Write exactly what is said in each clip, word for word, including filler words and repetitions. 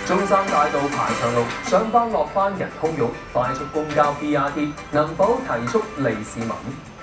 中山大道排長龍，上班落班人洶湧，快速公交 B R T 能否提速利市民？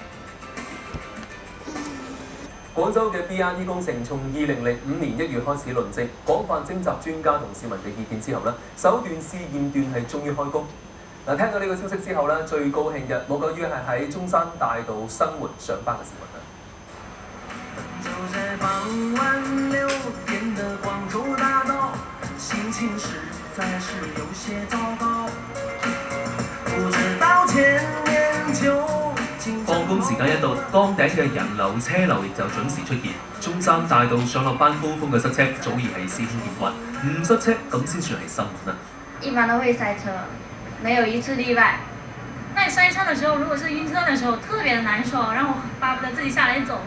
廣州嘅 B R T 工程從二零零五年一月開始論證，廣泛徵集專家同市民嘅意見之後咧，首段試驗段係終於開工。嗱，聽到呢個消息之後咧，最高興嘅冇過於係喺中山大道生活上班嘅市民啦。 走在傍晚六點的廣州大道，心情實在是有些糟糕。不知道前年就放工時間一到，崗頂嘅人流車流亦就準時出現。中山大道上落班高峰嘅塞車早已係司空見慣，唔塞車咁先算係新聞啦。 一般都會塞車，沒有一次例外。那你塞車的時候，如果是暈車的時候，特別的難受，讓我巴不得自己下來走。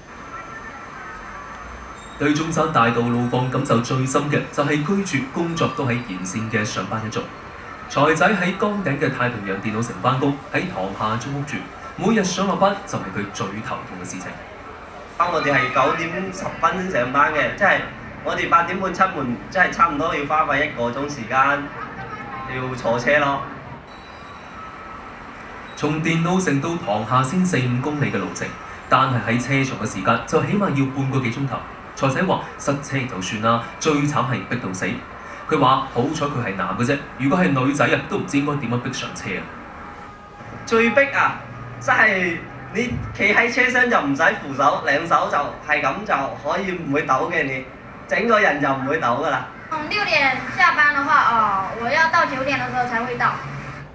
對中山大道路況感受最深嘅就係居住、工作都喺沿線嘅上班一族。財仔喺崗頂嘅太平洋電腦城翻工，喺塘下租屋住，每日上落班就係佢最頭痛嘅事情。 我哋係九點十分先上班嘅，即係我哋八點半出門，即係差唔多要花費一個鐘時間要坐車咯。 從電腦城到塘下先四五公里嘅路程，但係喺車場嘅時間就起碼要半個幾鐘頭。財仔話塞車就算啦，最慘係逼到死。佢話好彩佢係男嘅啫，如果係女仔啊，都唔知應該點樣逼上車啊！ 最逼啊！真係你企喺車廂就唔使扶手，兩手就係咁就可以唔會抖嘅，你整個人就唔會抖噶啦。 嗯，六點下班嘅話，哦，我要到九點嘅時候才會到。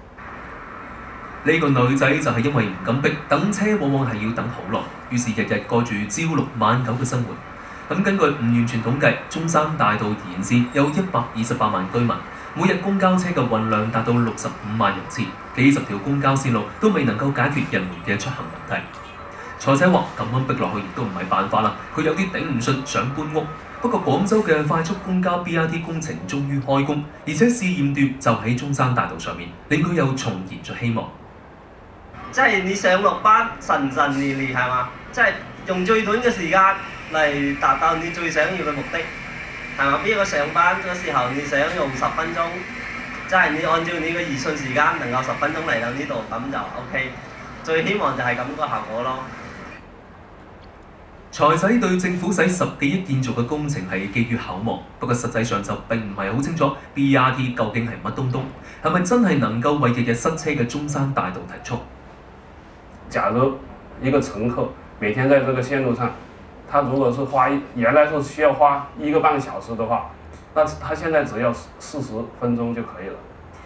呢個女仔就係因為唔敢逼，等車往往係要等好耐，於是日日過住朝六晚九嘅生活。咁根據唔完全統計，中山大道沿線有一百二十八萬居民，每日公交車嘅運量達到六十五萬人次，幾十條公交線路都未能夠解決人們嘅出行問題。財仔話咁樣逼落去亦都唔係辦法啦，佢有啲頂唔順，想搬屋。不過廣州嘅快速公交 B R T 工程終於開工，而且試驗段就喺中山大道上面，令佢又重燃咗希望。 即係你上落班神神利利係嘛？即係用最短嘅時間嚟達到你最想要嘅目的，係嘛？邊個上班嗰時候你想用十分鐘，即係你按照你嘅預算時間能夠十分鐘嚟到呢度，咁就 O K。最希望就係咁個效果咯。 財仔對政府使十幾億建造嘅工程係寄予厚望，不過實際上就並唔係好清楚 B R T 究竟係乜東東，係咪真係能夠為日日塞車嘅中山大道提速？ 假如一個乘客每天在這個線路上，他如果是花原來是需要花一個半小時的話，那他現在只要四十分鐘就可以了。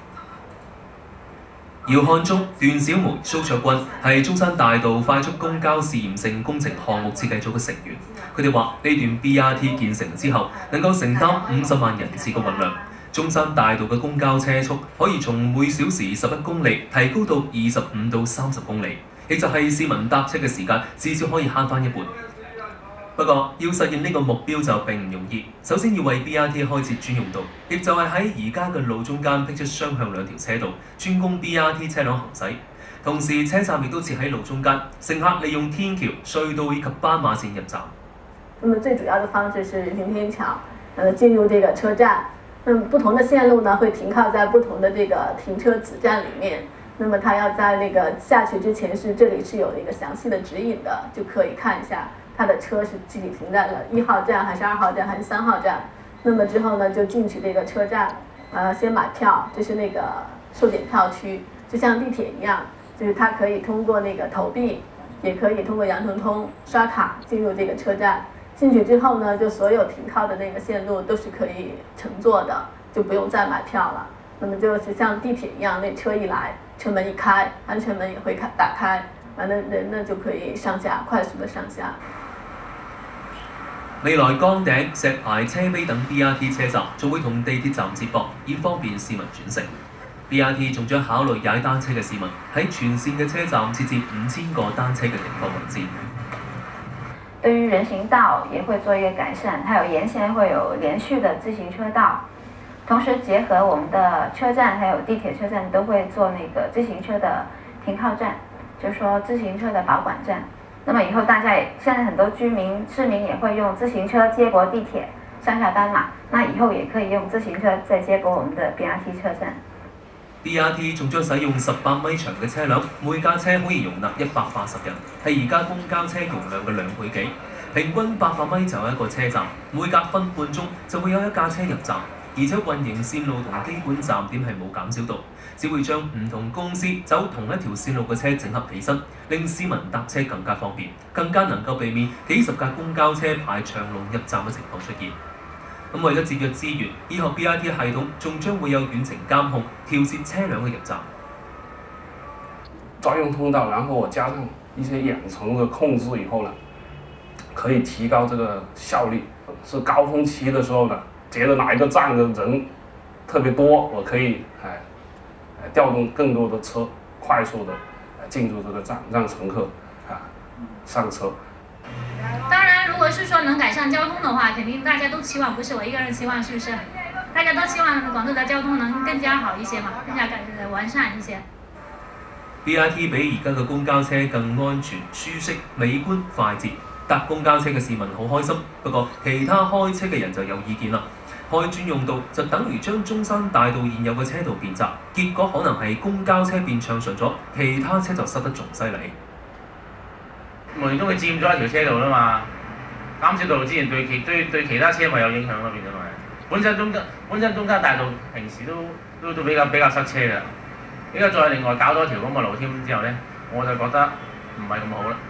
姚漢忠、段小梅、蘇卓君係中山大道快速公交試驗性工程項目設計組嘅成員。佢哋話呢段 B R T 建成之後，能夠承擔五十萬人次嘅運量。中山大道嘅公交車速可以從每小時十一公里提高到二十五到三十公里，亦就係市民搭車嘅時間至少可以慳翻一半。不過要實現呢個目標就並唔容易，首先要為 B R T 開設專用道，亦就係喺而家嘅路中間闢出雙向兩條車道，專供 B R T 車輛行駛。同時車站亦都設喺路中間，乘客利用天橋、隧道以及斑馬線入站。 那麼最主要的方式是人行天橋，呃，進入這個車站。那麼不同的線路呢，會停靠在不同的這個停車子站裡面。那麼它要在那個下去之前是，這裡是有一個詳細的指引的，就可以看一下它的車是具體停在了一號站還是二號站還是三號站。那麼之後呢，就進去這個車站，呃，先買票，就是那個售檢票區，就像地鐵一樣，就是它可以通過那個投幣，也可以通過羊城通刷卡進入這個車站。進去之後呢，就所有停靠的那個線路都是可以乘坐的，就不用再買票了。那麼就是像地鐵一樣，那車一來，車門一開，安全門也會開打開，完了人呢就可以上下快速的上下。 未來崗頂、石牌、車陂等 B R T 車站仲會同地鐵站接駁，以方便市民轉乘。B R T 仲將考慮踩單車嘅市民喺全線嘅車站設置五千個單車嘅停放位置。 對於人行道也會做一個改善，還有沿線會有連續的自行車道，同時結合我們的車站還有地鐵車站都會做那個自行車的停靠站，就是說自行車的保管站。那麼以後大家也現在很多居民市民也會用自行車接駁地鐵， 上下班嘛，那以後也可以用自行車再接駁我們的 B R T 車站。 B R T 仲將使用十八米長嘅車輛，每架車可以容納一百八十人，係而家公交車容量嘅兩倍幾。平均八百米就有一個車站，每隔分半鐘就會有一架車入站，而且運營線路同基本站點係冇減少到，只會將唔同公司走同一條線路嘅車整合起身，令市民搭車更加方便，更加能夠避免幾十架公交車排長龍入站嘅情況出現。咁為咗節約資源，以後 B R T 系統仲將會有遠程監控，調節車輛嘅入站。 專用通道，然後我加上一些遠程的控制以後呢，可以提高這個效率。是高峰期的時候呢，覺得哪一個站的人特別多，我可以哎調動更多的車，快速的進入這個站，讓乘客啊上車。 当然，如果是说能改善交通的话，肯定大家都期望，不是我一个人期望，是不是？大家都期望广州的交通能更加好一些嘛，更加改完善一些。 B R T 比而家嘅公交車更安全、舒適、美觀、快捷。搭公交車嘅市民好開心，不過其他開車嘅人就有意見啦。開專用道就等於將中山大道現有嘅車道變窄，結果可能係公交車變暢順咗，其他車就塞得仲犀利。 無形中佢佔咗一條車道啦嘛，減少道路之前對其對對其他車咪有影響咯，變咗咪。本身中間本身中間大道平時都都都比較比較塞車㗎，而家再另外搞多條咁嘅路添之後咧，我就覺得唔係咁好啦。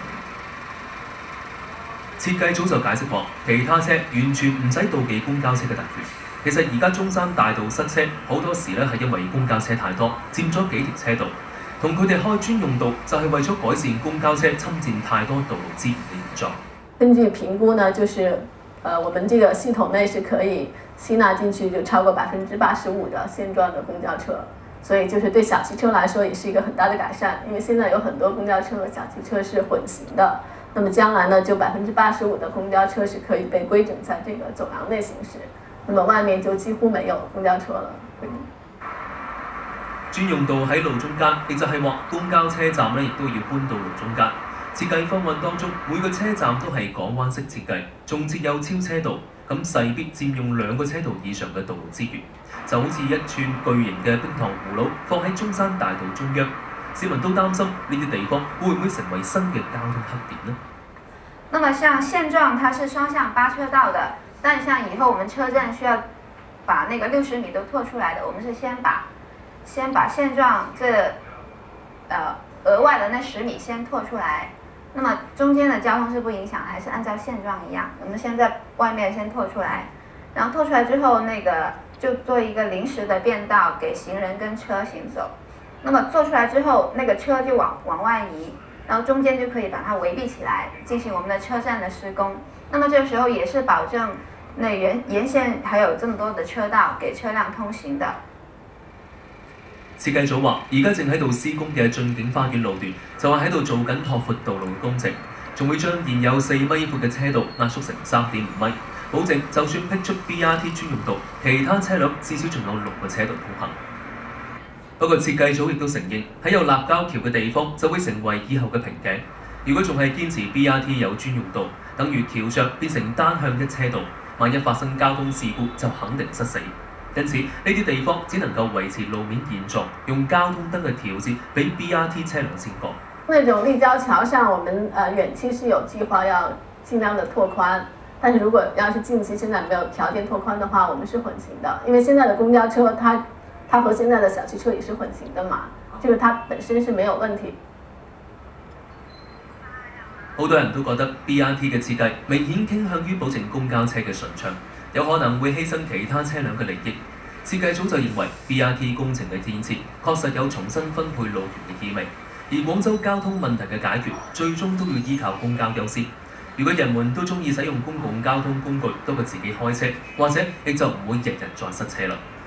設計組就解釋話，其他車完全唔使妒忌公交車嘅特權。其實而家中山大道塞車好多時咧係因為公交車太多，佔咗幾條車道。同佢哋開專用道就係為咗改善公交車侵佔太多道路資源嘅現狀。 根據評估呢，就是呃我們這個系統內是可以吸納進去就超過百分之八十五的現狀的公交車，所以就是對小汽車來說也是一個很大的改善。因為現在有很多公交車和小汽車是混行的，那麼將來呢就百分之八十五的公交車是可以被規整在這個走廊內行駛，那麼外面就幾乎沒有公交車了。 專用道喺路中間，亦就係話公交車站咧，亦都要搬到路中間。設計方案當中，每個車站都係港灣式設計，仲設有超車道，咁勢必佔用兩個車道以上嘅道路資源，就好似一串巨型嘅冰糖葫蘆放喺中山大道中央。市民都擔心呢啲地方會唔會成為新嘅交通黑點呢？ 那麼像現狀它是雙向八車道的，但像以後我們車站需要把那個六十米都拓出來的，我們是先把先把現狀這呃額外的那十米先拓出來，那麼中間的交通是不影響，還是按照現狀一樣？我們先在外面先拓出來，然後拓出來之後，那個就做一個臨時的便道給行人跟車行走。那麼做出來之後，那個車就往往外移，然後中間就可以把它圍蔽起來，進行我們的車站的施工。那麼這個時候也是保證那沿沿線還有這麼多的車道給車輛通行的。 設計組話，而家正喺度施工嘅駿景花園路段，就係喺度做緊拓闊道路嘅工程，仲會將現有四米闊嘅車道壓縮成三點五米，保證就算辟出 B R T 專用道，其他車輛至少仲有六個車道通行。不過設計組亦都承認，喺有立交橋嘅地方就會成為以後嘅瓶頸。如果仲係堅持 B R T 有專用道，等於橋上變成單向一車道，萬一發生交通事故就肯定失死。因此呢啲地方只能夠維持路面現狀，用交通燈嘅調節俾 B R T 車輛先過。 那種立交橋上，我們呃遠期是有計劃要盡量的拓寬，但是如果要是近期現在沒有條件拓寬的話，我們是混行的，因為現在的公交車它它和現在的小汽車也是混行的嘛，就是它本身是沒有問題。 好多人都覺得 B R T 嘅設計明顯傾向於保證公交車嘅順暢，有可能會犧牲其他車輛嘅利益。設計組就認為 B R T 工程嘅建設確實有重新分配路權嘅意味，而廣州交通問題嘅解決最終都要依靠公交優先。如果人們都中意使用公共交通工具多過自己開車，或者亦就唔會日日再塞車啦。